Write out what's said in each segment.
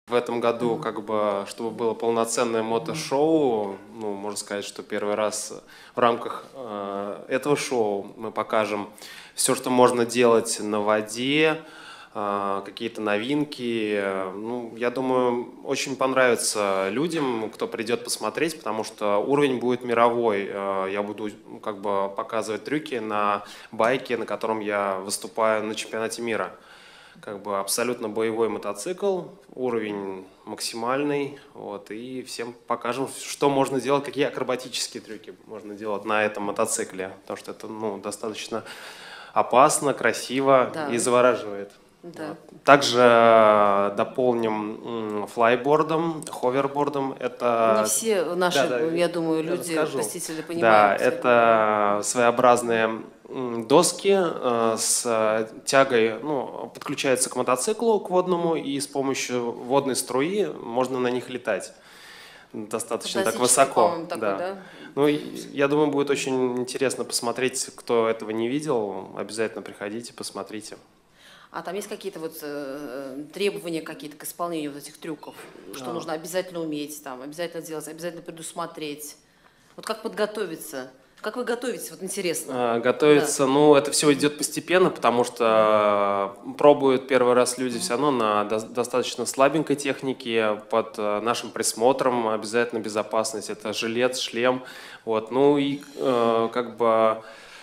В этом году, как бы, чтобы было полноценное мотошоу, ну, можно сказать, что первый раз в рамках этого шоу мы покажем все, что можно делать на воде, какие-то новинки. Ну, я думаю, очень понравится людям, кто придет посмотреть, потому что уровень будет мировой. Я буду как бы показывать трюки на байке, на котором я выступаю на чемпионате мира. Как бы абсолютно боевой мотоцикл, уровень максимальный, вот, и всем покажем, что можно делать, какие акробатические трюки можно делать на этом мотоцикле, потому что это, ну, достаточно опасно, красиво, да, и завораживает. Да. Вот. Также дополним флайбордом, ховербордом. Это... Не все наши, я думаю, люди, посетители понимают. Да, это своеобразные доски с тягой, ну, подключается к мотоциклу, к водному, и с помощью водной струи можно на них летать. Достаточно так высоко. Такой, да. Да? Ну, я думаю, будет очень интересно посмотреть, кто этого не видел. Обязательно приходите, посмотрите. А там есть какие-то вот требования какие-то к исполнению вот этих трюков? Что нужно обязательно уметь, там, обязательно делать, обязательно предусмотреть? Вот как подготовиться? Как вы готовитесь? Вот интересно. Готовиться, да. Ну, это все идет постепенно, потому что пробуют первый раз люди все равно на достаточно слабенькой технике, под нашим присмотром, обязательно безопасность, это жилет, шлем, вот, ну и как бы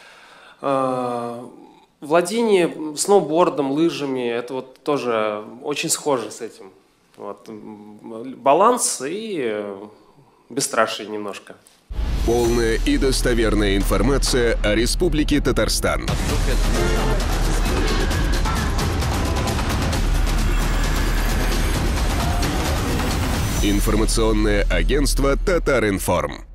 владение сноубордом, лыжами, это вот тоже очень схоже с этим, вот, баланс и бесстрашие немножко. Полная и достоверная информация о Республике Татарстан. Информационное агентство «Татаринформ».